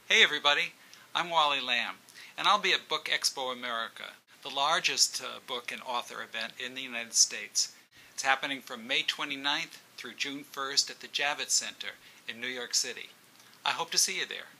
Hey everybody, I'm Wally Lamb, and I'll be at BookExpo America, the largest book and author event in the United States. It's happening from May 29th through June 1st at the Javits Center in New York City. I hope to see you there.